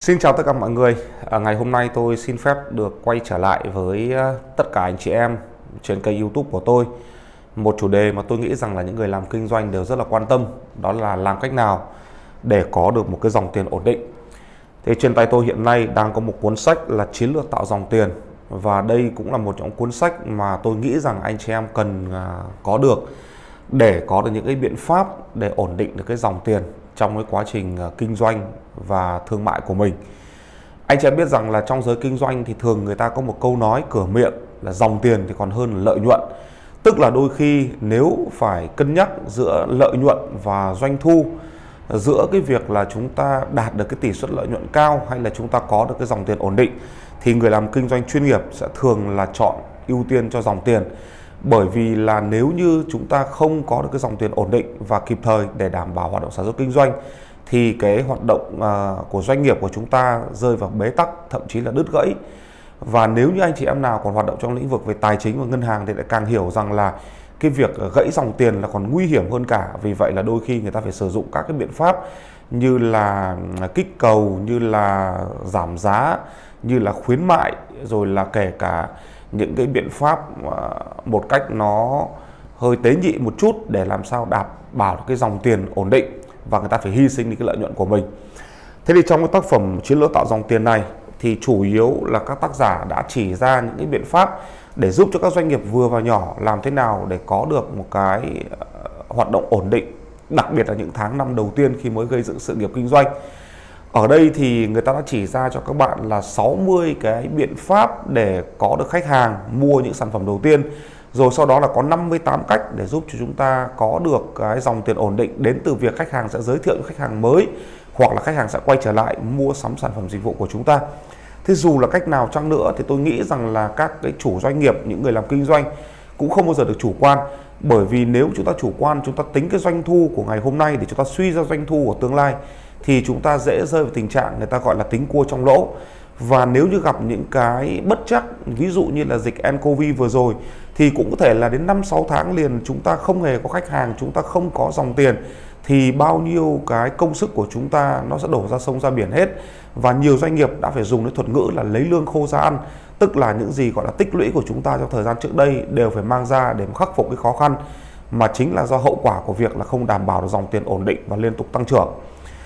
Xin chào tất cả mọi người. Ngày hôm nay tôi xin phép được quay trở lại với tất cả anh chị em trên kênh YouTube của tôi. Một chủ đề mà tôi nghĩ rằng là những người làm kinh doanh đều rất là quan tâm, đó là làm cách nào để có được một cái dòng tiền ổn định. Thì trên tay tôi hiện nay đang có một cuốn sách là Chiến lược tạo dòng tiền, và đây cũng là một trong cuốn sách mà tôi nghĩ rằng anh chị em cần có được để có được những cái biện pháp để ổn định được cái dòng tiền trong cái quá trình kinh doanh và thương mại của mình. Anh chị em biết rằng là trong giới kinh doanh thì thường người ta có một câu nói cửa miệng là dòng tiền thì còn hơn là lợi nhuận. Tức là đôi khi nếu phải cân nhắc giữa lợi nhuận và doanh thu, giữa cái việc là chúng ta đạt được cái tỷ suất lợi nhuận cao hay là chúng ta có được cái dòng tiền ổn định, thì người làm kinh doanh chuyên nghiệp sẽ thường là chọn ưu tiên cho dòng tiền. Bởi vì là nếu như chúng ta không có được cái dòng tiền ổn định và kịp thời để đảm bảo hoạt động sản xuất kinh doanh, thì cái hoạt động của doanh nghiệp của chúng ta rơi vào bế tắc, thậm chí là đứt gãy. Và nếu như anh chị em nào còn hoạt động trong lĩnh vực về tài chính và ngân hàng thì lại càng hiểu rằng là cái việc gãy dòng tiền là còn nguy hiểm hơn cả. Vì vậy là đôi khi người ta phải sử dụng các cái biện pháp như là kích cầu, như là giảm giá, như là khuyến mại, rồi là kể cả những cái biện pháp một cách nó hơi tế nhị một chút để làm sao đảm bảo được cái dòng tiền ổn định, và người ta phải hy sinh đi cái lợi nhuận của mình. Thế thì trong cái tác phẩm Chiến lược tạo dòng tiền này thì chủ yếu là các tác giả đã chỉ ra những cái biện pháp để giúp cho các doanh nghiệp vừa và nhỏ làm thế nào để có được một cái hoạt động ổn định, đặc biệt là những tháng năm đầu tiên khi mới gây dựng sự nghiệp kinh doanh. Ở đây thì người ta đã chỉ ra cho các bạn là 60 cái biện pháp để có được khách hàng mua những sản phẩm đầu tiên. Rồi sau đó là có 58 cách để giúp cho chúng ta có được cái dòng tiền ổn định đến từ việc khách hàng sẽ giới thiệu cho khách hàng mới, hoặc là khách hàng sẽ quay trở lại mua sắm sản phẩm dịch vụ của chúng ta. Thế dù là cách nào chăng nữa thì tôi nghĩ rằng là các cái chủ doanh nghiệp, những người làm kinh doanh cũng không bao giờ được chủ quan. Bởi vì nếu chúng ta chủ quan, chúng ta tính cái doanh thu của ngày hôm nay để chúng ta suy ra doanh thu của tương lai, thì chúng ta dễ rơi vào tình trạng người ta gọi là tính cua trong lỗ. Và nếu như gặp những cái bất trắc, ví dụ như là dịch nCoV vừa rồi, thì cũng có thể là đến 5-6 tháng liền chúng ta không hề có khách hàng, chúng ta không có dòng tiền, thì bao nhiêu cái công sức của chúng ta nó sẽ đổ ra sông ra biển hết. Và nhiều doanh nghiệp đã phải dùng cái thuật ngữ là lấy lương khô ra ăn, tức là những gì gọi là tích lũy của chúng ta trong thời gian trước đây đều phải mang ra để khắc phục cái khó khăn, mà chính là do hậu quả của việc là không đảm bảo được dòng tiền ổn định và liên tục tăng trưởng.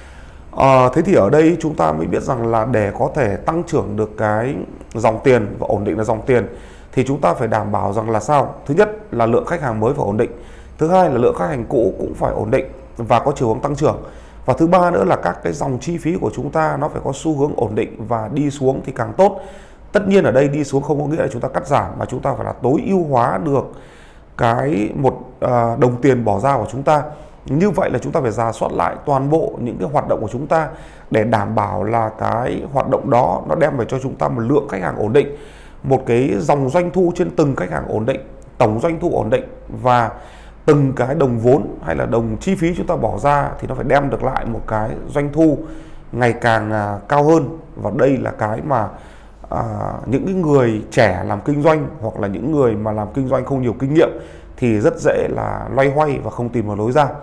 Thế thì ở đây chúng ta mới biết rằng là để có thể tăng trưởng được cái dòng tiền và ổn định là dòng tiền, thì chúng ta phải đảm bảo rằng là sao? Thứ nhất là lượng khách hàng mới phải ổn định. Thứ hai là lượng khách hàng cũ cũng phải ổn định và có chiều hướng tăng trưởng. Và thứ ba nữa là các cái dòng chi phí của chúng ta nó phải có xu hướng ổn định và đi xuống thì càng tốt. Tất nhiên ở đây đi xuống không có nghĩa là chúng ta cắt giảm, mà chúng ta phải là tối ưu hóa được cái đồng tiền bỏ ra của chúng ta. Như vậy là chúng ta phải rà soát lại toàn bộ những cái hoạt động của chúng ta để đảm bảo là cái hoạt động đó nó đem về cho chúng ta một lượng khách hàng ổn định, một cái dòng doanh thu trên từng khách hàng ổn định, tổng doanh thu ổn định, và từng cái đồng vốn hay là đồng chi phí chúng ta bỏ ra thì nó phải đem được lại một cái doanh thu ngày càng cao hơn. Và đây là cái mà những cái người trẻ làm kinh doanh, hoặc là những người mà làm kinh doanh không nhiều kinh nghiệm, thì rất dễ là loay hoay và không tìm được lối ra.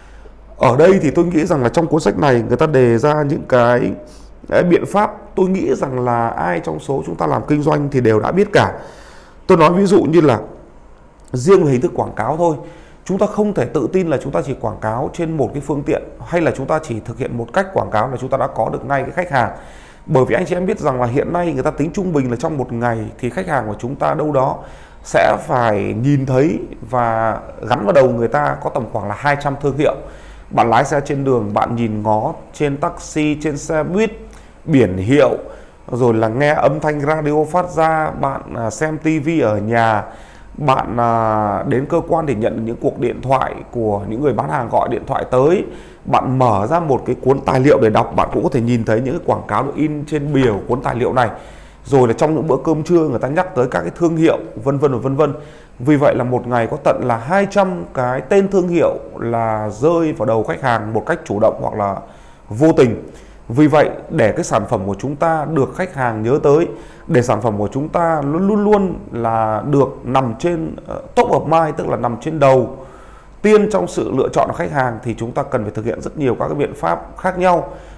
Ở đây thì tôi nghĩ rằng là trong cuốn sách này người ta đề ra những cái biện pháp tôi nghĩ rằng là ai trong số chúng ta làm kinh doanh thì đều đã biết cả. Tôi nói ví dụ như là riêng về hình thức quảng cáo thôi, chúng ta không thể tự tin là chúng ta chỉ quảng cáo trên một cái phương tiện, hay là chúng ta chỉ thực hiện một cách quảng cáo là chúng ta đã có được ngay cái khách hàng. Bởi vì anh chị em biết rằng là hiện nay người ta tính trung bình là trong một ngày thì khách hàng của chúng ta đâu đó sẽ phải nhìn thấy và gắn vào đầu người ta có tầm khoảng là 200 thương hiệu. Bạn lái xe trên đường, bạn nhìn ngó trên taxi, trên xe buýt, biển hiệu, rồi là nghe âm thanh radio phát ra, bạn xem tivi ở nhà, bạn đến cơ quan để nhận những cuộc điện thoại của những người bán hàng gọi điện thoại tới, bạn mở ra một cái cuốn tài liệu để đọc, bạn cũng có thể nhìn thấy những cái quảng cáo được in trên bìa cuốn tài liệu này. Rồi là trong những bữa cơm trưa người ta nhắc tới các cái thương hiệu vân vân và vân vân. Vì vậy là một ngày có tận là 200 cái tên thương hiệu là rơi vào đầu khách hàng một cách chủ động hoặc là vô tình. Vì vậy để cái sản phẩm của chúng ta được khách hàng nhớ tới, để sản phẩm của chúng ta luôn luôn là được nằm trên top of mind, tức là nằm trên đầu tiên trong sự lựa chọn của khách hàng, thì chúng ta cần phải thực hiện rất nhiều các cái biện pháp khác nhau.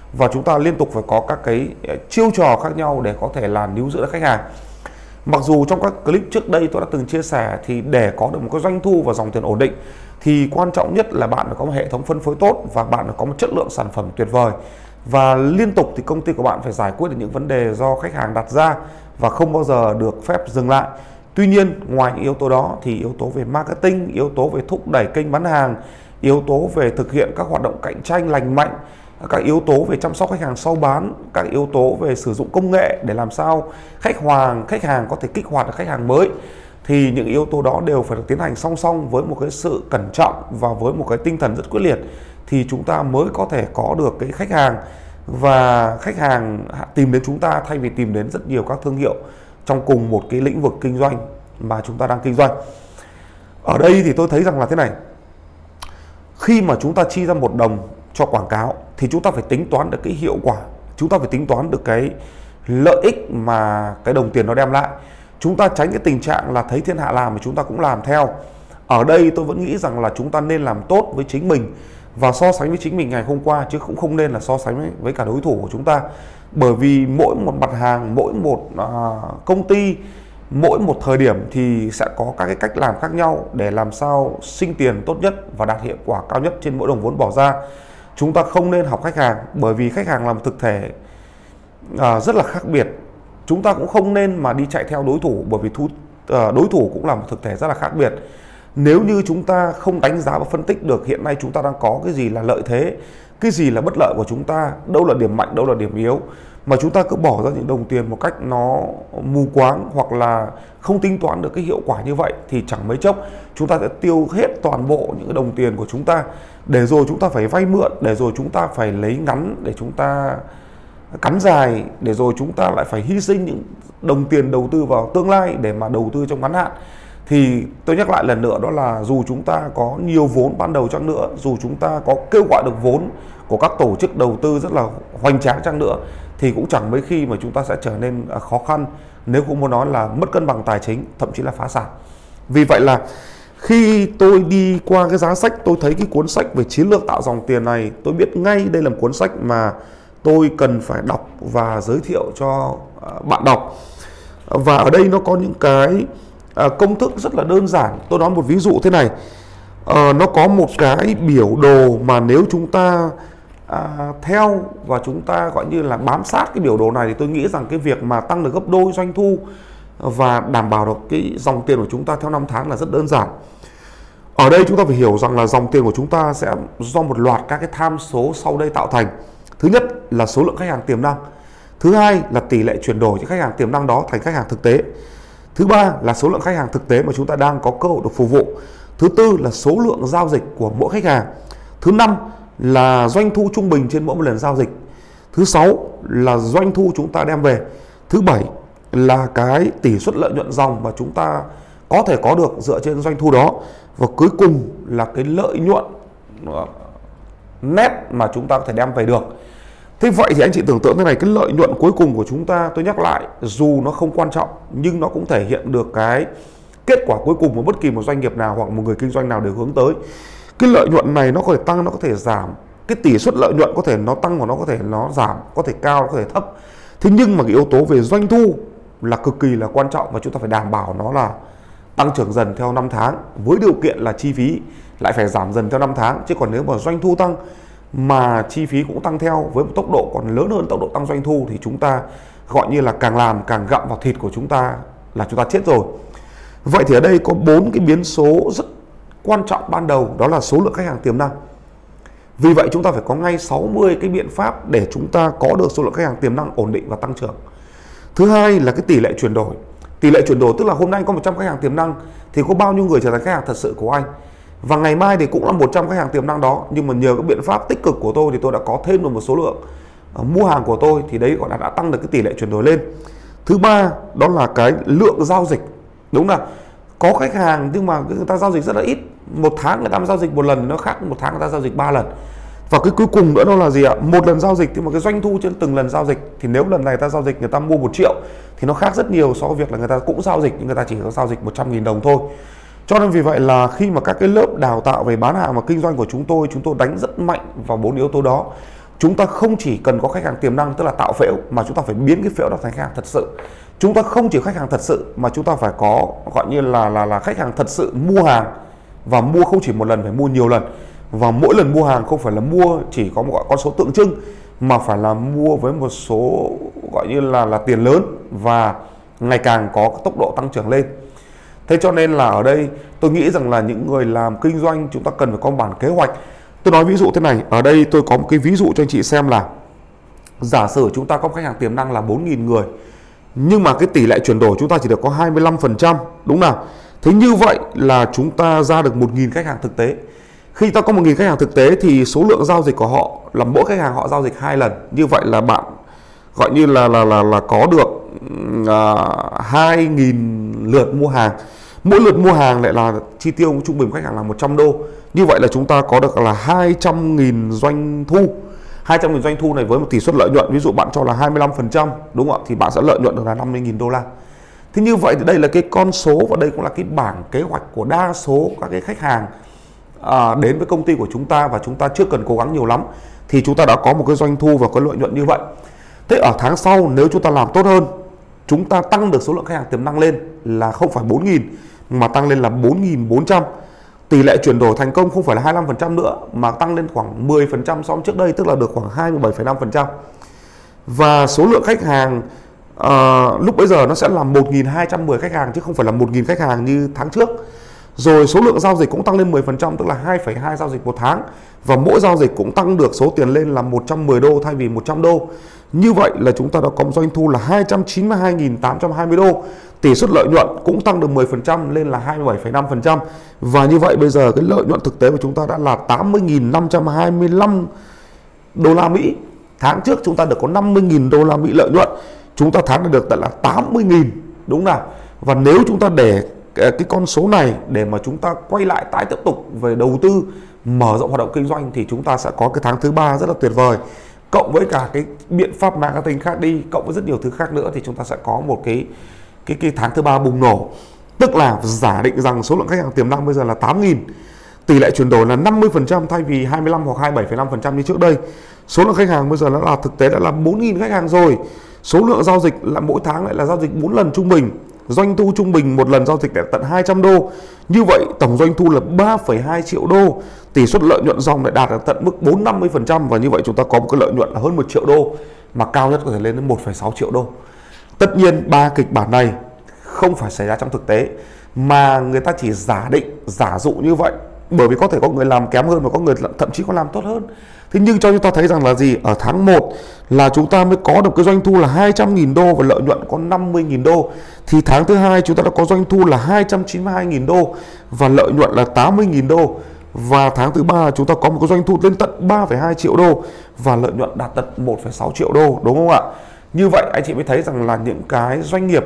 và chúng ta liên tục phải có các cái chiêu trò khác nhau để có thể là níu giữ được khách hàng. Mặc dù trong các clip trước đây tôi đã từng chia sẻ thì để có được một cái doanh thu và dòng tiền ổn định thì quan trọng nhất là bạn phải có một hệ thống phân phối tốt và bạn phải có một chất lượng sản phẩm tuyệt vời, và liên tục thì công ty của bạn phải giải quyết được những vấn đề do khách hàng đặt ra và không bao giờ được phép dừng lại. Tuy nhiên ngoài những yếu tố đó thì yếu tố về marketing, yếu tố về thúc đẩy kênh bán hàng, yếu tố về thực hiện các hoạt động cạnh tranh lành mạnh, các yếu tố về chăm sóc khách hàng sau bán, các yếu tố về sử dụng công nghệ để làm sao khách hàng có thể kích hoạt được khách hàng mới, thì những yếu tố đó đều phải được tiến hành song song với một cái sự cẩn trọng và với một cái tinh thần rất quyết liệt, thì chúng ta mới có thể có được cái khách hàng, và khách hàng tìm đến chúng ta thay vì tìm đến rất nhiều các thương hiệu trong cùng một cái lĩnh vực kinh doanh mà chúng ta đang kinh doanh. Ở đây thì tôi thấy rằng là thế này, khi mà chúng ta chi ra 1 đồng cho quảng cáo thì chúng ta phải tính toán được cái hiệu quả, chúng ta phải tính toán được cái lợi ích mà cái đồng tiền nó đem lại. Chúng ta tránh cái tình trạng là thấy thiên hạ làm thì chúng ta cũng làm theo. Ở đây tôi vẫn nghĩ rằng là chúng ta nên làm tốt với chính mình và so sánh với chính mình ngày hôm qua, chứ cũng không nên là so sánh với cả đối thủ của chúng ta. Bởi vì mỗi một mặt hàng, mỗi một công ty, mỗi một thời điểm thì sẽ có các cái cách làm khác nhau để làm sao sinh tiền tốt nhất và đạt hiệu quả cao nhất trên mỗi đồng vốn bỏ ra. Chúng ta không nên học khách hàng, bởi vì khách hàng là một thực thể rất là khác biệt. Chúng ta cũng không nên mà đi chạy theo đối thủ, bởi vì đối thủ cũng là một thực thể rất là khác biệt. Nếu như chúng ta không đánh giá và phân tích được hiện nay chúng ta đang có cái gì là lợi thế, cái gì là bất lợi của chúng ta, đâu là điểm mạnh, đâu là điểm yếu, mà chúng ta cứ bỏ ra những đồng tiền một cách nó mù quáng hoặc là không tính toán được cái hiệu quả như vậy, thì chẳng mấy chốc chúng ta sẽ tiêu hết toàn bộ những cái đồng tiền của chúng ta, để rồi chúng ta phải vay mượn, để rồi chúng ta phải lấy ngắn để chúng ta cắn dài, để rồi chúng ta lại phải hy sinh những đồng tiền đầu tư vào tương lai để mà đầu tư trong ngắn hạn. Thì tôi nhắc lại lần nữa, đó là dù chúng ta có nhiều vốn ban đầu chăng nữa, dù chúng ta có kêu gọi được vốn của các tổ chức đầu tư rất là hoành tráng chăng nữa, thì cũng chẳng mấy khi mà chúng ta sẽ trở nên khó khăn, nếu không muốn nói là mất cân bằng tài chính, thậm chí là phá sản. Vì vậy là khi tôi đi qua cái giá sách, tôi thấy cái cuốn sách về chiến lược tạo dòng tiền này, tôi biết ngay đây là một cuốn sách mà tôi cần phải đọc và giới thiệu cho bạn đọc. Và ở đây nó có những cái công thức rất là đơn giản. Tôi nói một ví dụ thế này, nó có một cái biểu đồ mà nếu chúng ta theo và chúng ta gọi như là bám sát cái biểu đồ này, thì tôi nghĩ rằng cái việc mà tăng được gấp đôi doanh thu và đảm bảo được cái dòng tiền của chúng ta theo 5 tháng là rất đơn giản. Ở đây chúng ta phải hiểu rằng là dòng tiền của chúng ta sẽ do một loạt các cái tham số sau đây tạo thành. Thứ nhất là số lượng khách hàng tiềm năng. Thứ hai là tỷ lệ chuyển đổi những khách hàng tiềm năng đó thành khách hàng thực tế. Thứ ba là số lượng khách hàng thực tế mà chúng ta đang có cơ hội được phục vụ. Thứ tư là số lượng giao dịch của mỗi khách hàng. Thứ năm là doanh thu trung bình trên mỗi một lần giao dịch. Thứ sáu là doanh thu chúng ta đem về. Thứ bảy là cái tỷ suất lợi nhuận dòng mà chúng ta có thể có được dựa trên doanh thu đó. Và cuối cùng là cái lợi nhuận net mà chúng ta có thể đem về được. Thế vậy thì anh chị tưởng tượng thế này, cái lợi nhuận cuối cùng của chúng ta, tôi nhắc lại, dù nó không quan trọng nhưng nó cũng thể hiện được cái kết quả cuối cùng mà bất kỳ một doanh nghiệp nào hoặc một người kinh doanh nào đều hướng tới. Cái lợi nhuận này nó có thể tăng, nó có thể giảm. Cái tỷ suất lợi nhuận có thể nó tăng và nó có thể nó giảm, có thể cao, có thể thấp. Thế nhưng mà cái yếu tố về doanh thu là cực kỳ là quan trọng, và chúng ta phải đảm bảo nó là tăng trưởng dần theo 5 tháng, với điều kiện là chi phí lại phải giảm dần theo 5 tháng. Chứ còn nếu mà doanh thu tăng mà chi phí cũng tăng theo với một tốc độ còn lớn hơn tốc độ tăng doanh thu, thì chúng ta gọi như là càng làm càng gặm vào thịt của chúng ta, là chúng ta chết rồi. Vậy thì ở đây có 4 cái biến số rất quan trọng ban đầu, đó là số lượng khách hàng tiềm năng. Vì vậy chúng ta phải có ngay 60 cái biện pháp để chúng ta có được số lượng khách hàng tiềm năng ổn định và tăng trưởng. Thứ hai là cái tỷ lệ chuyển đổi. Tỷ lệ chuyển đổi tức là hôm nay anh có 100 khách hàng tiềm năng thì có bao nhiêu người trở thành khách hàng thật sự của anh. Và ngày mai thì cũng là 100 khách hàng tiềm năng đó, nhưng mà nhờ các biện pháp tích cực của tôi thì tôi đã có thêm được một số lượng mua hàng của tôi, thì đấy gọi là đã tăng được cái tỷ lệ chuyển đổi lên. Thứ ba đó là cái lượng giao dịch. Đúng là có khách hàng nhưng mà người ta giao dịch rất là ít. Một tháng người ta giao dịch một lần thì nó khác một tháng người ta giao dịch 3 lần. Và cái cuối cùng nữa đó là gì ạ? Một lần giao dịch thì mà cái doanh thu trên từng lần giao dịch, thì nếu lần này ta giao dịch người ta mua 1 triệu thì nó khác rất nhiều so với việc là người ta cũng giao dịch nhưng người ta chỉ có giao dịch 100.000 đồng thôi. Cho nên vì vậy là khi mà các cái lớp đào tạo về bán hàng và kinh doanh của chúng tôi đánh rất mạnh vào 4 yếu tố đó. chúng ta không chỉ cần có khách hàng tiềm năng tức là tạo phễu, mà chúng ta phải biến cái phễu đó thành khách hàng thật sự. Chúng ta không chỉ khách hàng thật sự mà chúng ta phải có gọi như là khách hàng thật sự mua hàng, và mua không chỉ một lần, phải mua nhiều lần. Và mỗi lần mua hàng không phải là mua chỉ có một con số tượng trưng, mà phải là mua với một số gọi như là tiền lớn và ngày càng có tốc độ tăng trưởng lên. Thế cho nên là ở đây tôi nghĩ rằng là những người làm kinh doanh chúng ta cần phải có bản kế hoạch. Tôi nói ví dụ thế này, ở đây tôi có một cái ví dụ cho anh chị xem là giả sử chúng ta có khách hàng tiềm năng là 4.000 người, nhưng mà cái tỷ lệ chuyển đổi chúng ta chỉ được có 25%, đúng nào? Thế như vậy là chúng ta ra được 1.000 khách hàng thực tế. Khi ta có 1.000 khách hàng thực tế thì số lượng giao dịch của họ là mỗi khách hàng họ giao dịch 2 lần. Như vậy là bạn gọi như là có được 2.000 lượt mua hàng. Mỗi lượt mua hàng lại là chi tiêu trung bình khách hàng là 100 đô. Như vậy là chúng ta có được là 200.000 doanh thu. 200.000 doanh thu này với một tỷ suất lợi nhuận ví dụ bạn cho là 25%, đúng không ạ? Thì bạn sẽ lợi nhuận được là 50.000 đô la. Thế như vậy thì đây là cái con số, và đây cũng là cái bảng kế hoạch của đa số các cái khách hàng đến với công ty của chúng ta, và chúng ta chưa cần cố gắng nhiều lắm thì chúng ta đã có một cái doanh thu và có lợi nhuận như vậy. Thế ở tháng sau nếu chúng ta làm tốt hơn, chúng ta tăng được số lượng khách hàng tiềm năng lên là không phải 4.000 mà tăng lên là 4.400. Tỷ lệ chuyển đổi thành công không phải là 25% nữa mà tăng lên khoảng 10% so với trước đây, tức là được khoảng 27,5%. Và số lượng khách hàng lúc bây giờ nó sẽ là 1.210 khách hàng chứ không phải là 1.000 khách hàng như tháng trước. Rồi số lượng giao dịch cũng tăng lên 10%, tức là 2,2 giao dịch một tháng. Và mỗi giao dịch cũng tăng được số tiền lên là 110 đô thay vì 100 đô. Như vậy là chúng ta đã có một doanh thu là 292.820 đô. Tỷ suất lợi nhuận cũng tăng được 10% lên là 27,5%. Và như vậy bây giờ cái lợi nhuận thực tế của chúng ta đã là 80.525 đô la Mỹ. Tháng trước chúng ta được có 50.000 đô la Mỹ lợi nhuận, chúng ta tháng này được tận là 80.000, đúng nào? Và nếu chúng ta để cái con số này để mà chúng ta quay lại tái tiếp tục về đầu tư, mở rộng hoạt động kinh doanh, thì chúng ta sẽ có cái tháng thứ 3 rất là tuyệt vời. Cộng với cả cái biện pháp marketing khác đi, cộng với rất nhiều thứ khác nữa, thì chúng ta sẽ có một cái tháng thứ 3 bùng nổ. Tức là giả định rằng số lượng khách hàng tiềm năng bây giờ là 8.000, tỷ lệ chuyển đổi là 50% thay vì 25 hoặc 27,5% như trước đây. Số lượng khách hàng bây giờ nó là thực tế đã là 4.000 khách hàng rồi. Số lượng giao dịch là mỗi tháng lại là giao dịch 4 lần trung bình. Doanh thu trung bình một lần giao dịch là tận 200 đô. Như vậy tổng doanh thu là 3,2 triệu đô. Tỷ suất lợi nhuận dòng lại đạt được tận mức 450%. Và như vậy chúng ta có một cái lợi nhuận là hơn 1 triệu đô, mà cao nhất có thể lên đến 1,6 triệu đô. Tất nhiên 3 kịch bản này không phải xảy ra trong thực tế, mà người ta chỉ giả định, giả dụ như vậy. Bởi vì có thể có người làm kém hơn và có người thậm chí có làm tốt hơn. Thế nhưng cho chúng ta thấy rằng là gì? Ở tháng 1 là chúng ta mới có được cái doanh thu là 200.000 đô và lợi nhuận có 50.000 đô. Thì tháng thứ 2 chúng ta đã có doanh thu là 292.000 đô và lợi nhuận là 80.000 đô. Và tháng thứ 3 chúng ta có một cái doanh thu lên tận 3,2 triệu đô và lợi nhuận đạt tận 1,6 triệu đô, đúng không ạ? Như vậy anh chị mới thấy rằng là những cái doanh nghiệp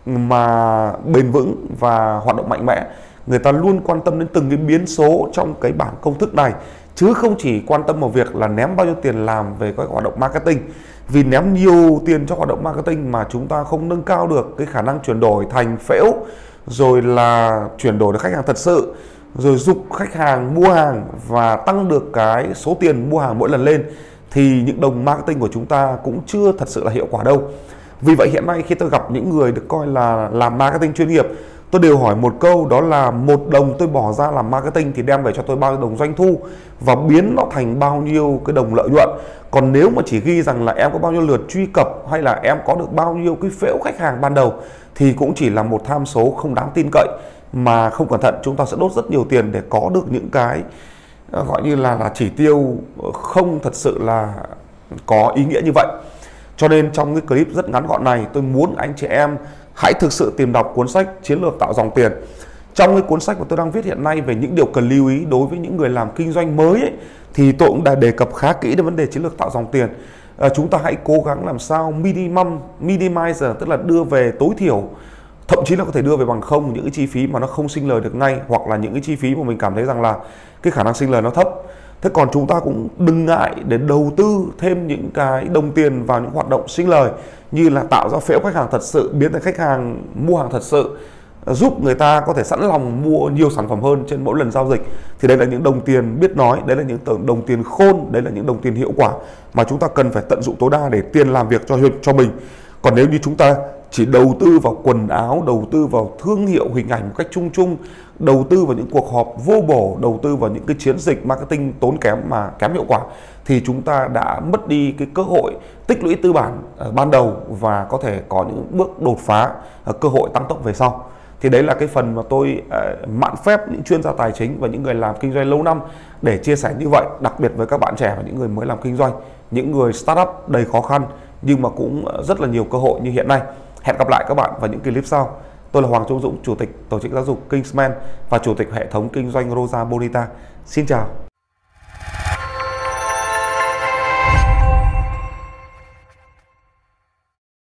mà bền vững và hoạt động mạnh mẽ, người ta luôn quan tâm đến từng cái biến số trong cái bảng công thức này, chứ không chỉ quan tâm vào việc là ném bao nhiêu tiền làm về các hoạt động marketing. Vì ném nhiều tiền cho hoạt động marketing mà chúng ta không nâng cao được cái khả năng chuyển đổi thành phễu, rồi là chuyển đổi được khách hàng thật sự, rồi giúp khách hàng mua hàng và tăng được cái số tiền mua hàng mỗi lần lên, thì những đồng marketing của chúng ta cũng chưa thật sự là hiệu quả đâu. Vì vậy hiện nay khi tôi gặp những người được coi là làm marketing chuyên nghiệp, tôi đều hỏi một câu, đó là 1 đồng tôi bỏ ra làm marketing thì đem về cho tôi bao nhiêu đồng doanh thu và biến nó thành bao nhiêu cái đồng lợi nhuận. Còn nếu mà chỉ ghi rằng là em có bao nhiêu lượt truy cập hay là em có được bao nhiêu cái phễu khách hàng ban đầu thì cũng chỉ là một tham số không đáng tin cậy, mà không cẩn thận chúng ta sẽ đốt rất nhiều tiền để có được những cái gọi như là chỉ tiêu không thật sự là có ý nghĩa như vậy. Cho nên trong cái clip rất ngắn gọn này, tôi muốn anh chị em hãy thực sự tìm đọc cuốn sách Chiến lược tạo dòng tiền. Trong cái cuốn sách mà tôi đang viết hiện nay về những điều cần lưu ý đối với những người làm kinh doanh mới ấy, thì tôi cũng đã đề cập khá kỹ đến vấn đề chiến lược tạo dòng tiền. Chúng ta hãy cố gắng làm sao minimize, tức là đưa về tối thiểu, thậm chí là có thể đưa về bằng không những cái chi phí mà nó không sinh lời được ngay, hoặc là những cái chi phí mà mình cảm thấy rằng là cái khả năng sinh lời nó thấp. Thế còn chúng ta cũng đừng ngại để đầu tư thêm những cái đồng tiền vào những hoạt động sinh lời, như là tạo ra phễu khách hàng thật sự, biến thành khách hàng mua hàng thật sự, giúp người ta có thể sẵn lòng mua nhiều sản phẩm hơn trên mỗi lần giao dịch. Thì đây là những đồng tiền biết nói, đấy là những đồng tiền khôn, đấy là những đồng tiền hiệu quả mà chúng ta cần phải tận dụng tối đa để tiền làm việc cho mình. Còn nếu như chúng ta chỉ đầu tư vào quần áo, đầu tư vào thương hiệu hình ảnh một cách chung chung, đầu tư vào những cuộc họp vô bổ, đầu tư vào những cái chiến dịch marketing tốn kém mà kém hiệu quả, thì chúng ta đã mất đi cái cơ hội tích lũy tư bản ban đầu và có thể có những bước đột phá, cơ hội tăng tốc về sau. Thì đấy là cái phần mà tôi mạn phép những chuyên gia tài chính và những người làm kinh doanh lâu năm để chia sẻ như vậy, đặc biệt với các bạn trẻ và những người mới làm kinh doanh, những người startup đầy khó khăn nhưng mà cũng rất là nhiều cơ hội như hiện nay. Hẹn gặp lại các bạn vào những clip sau. Tôi là Hoàng Trung Dũng, Chủ tịch Tổ chức Giáo dục Kingsman và Chủ tịch hệ thống kinh doanh Rosa Bonita. Xin chào.